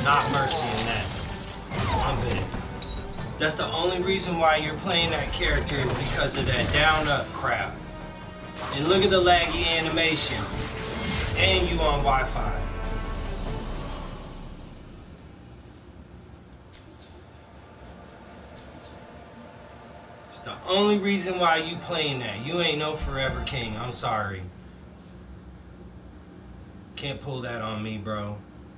Not Mercy in that. One bit. That's the only reason why you're playing that character is because of that down-up crap. And look at the laggy animation. And you on Wi-Fi. It's the only reason why you playing that. You ain't no Forever King. I'm sorry. Can't pull that on me, bro.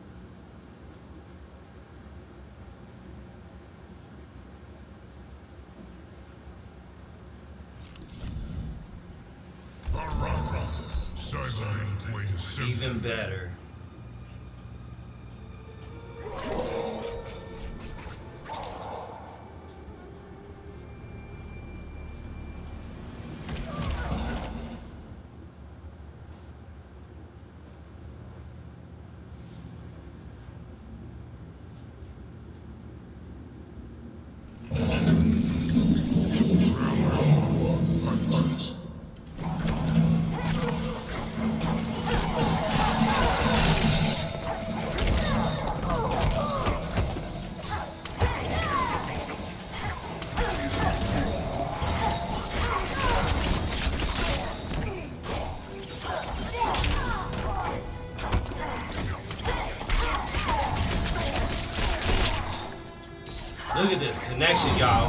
Even better. Look at this connection, y'all.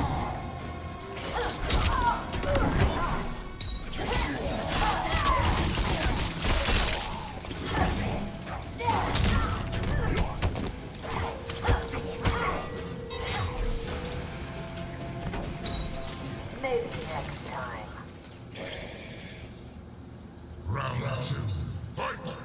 Maybe next time. Round 2. Fight!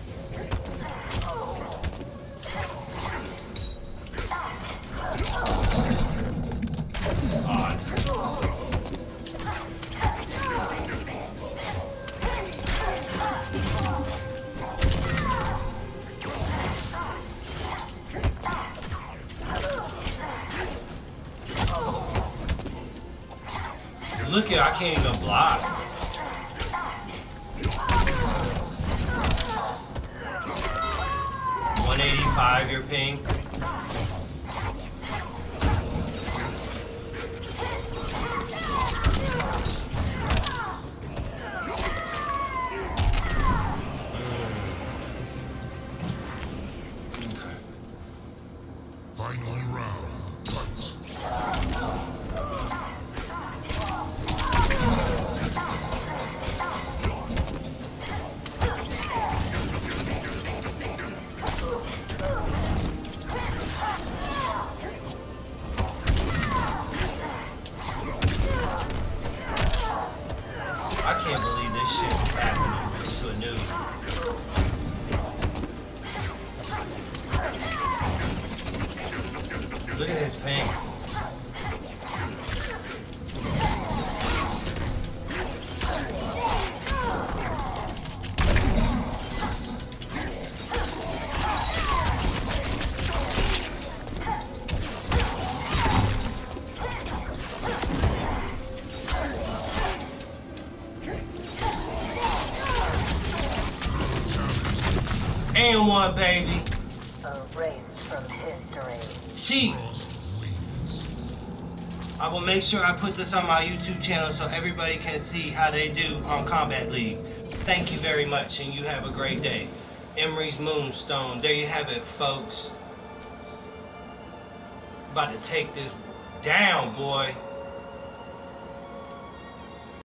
Look at, I can't even block. $185 your ping. Okay. Final round. Fight! I can't believe this shit is happening to a noob. Look at his ping. And one, baby. Erased from history. Cheat. I will make sure I put this on my YouTube channel so everybody can see how they do on Combat League. Thank you very much, and you have a great day. Emery's Moonstone. There you have it, folks. About to take this down, boy.